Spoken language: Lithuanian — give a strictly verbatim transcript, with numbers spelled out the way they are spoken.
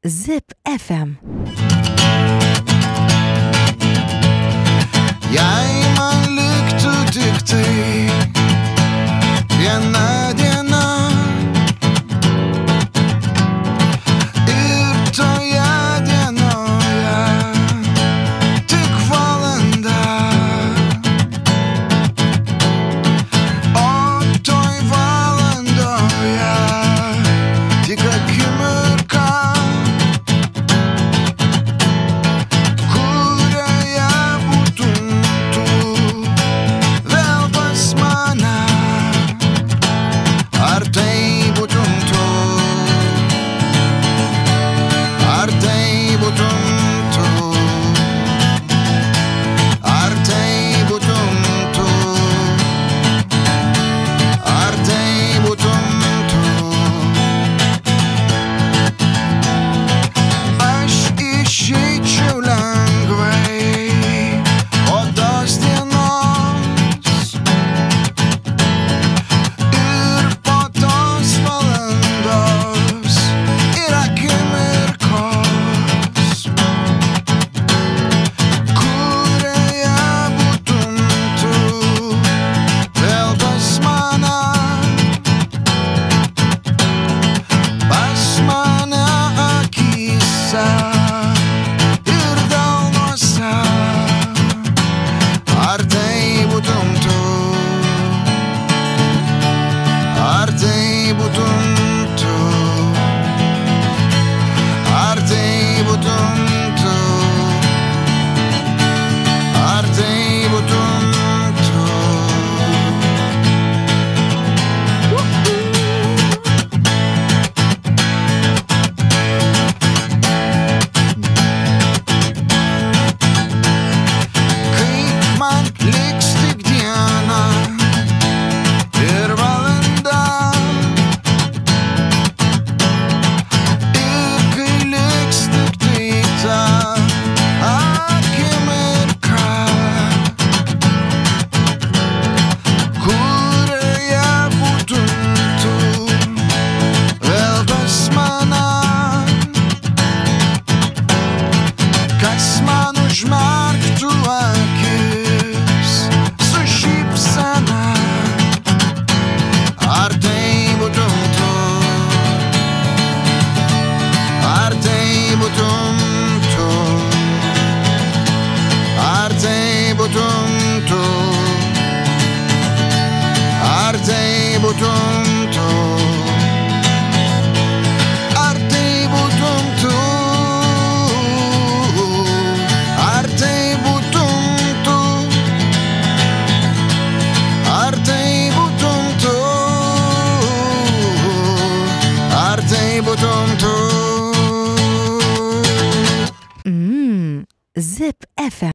Zip F M. Jei man liktų tik tai viena diena ir toje dienoje tik valanda, o toj valandoje tik akimirka, kurioje būtum tu vėl pas mane. Ar tai būtum tu, ar tai būtum tu, ar tai būtum tu, ar tai būtum tu. Aš išeičiau lengvai po tos dienos ir po tos valandos ir akimirkos, kurioje būtum tu vėl pas mane, pas mane akyse ir delnuose. Ar tai būtum tu, ar tai būtum tu, ar tai būtum tu, ar tai būtum tu. Kai man liks tik diena ir valanda, ir kai liks tik tai ta akimirka, kurioje būtum tu vėl pas mane, kas man užmerktų akis su šypsena. Ar tai būtum tu, ar tai būtum tu, ar tai būtum tu, ar tai būtum tu, ar tai būtum tu, ar tai būtum tu, ar tai būtum tu, ar tai būtum tu. Mm, Zip F M.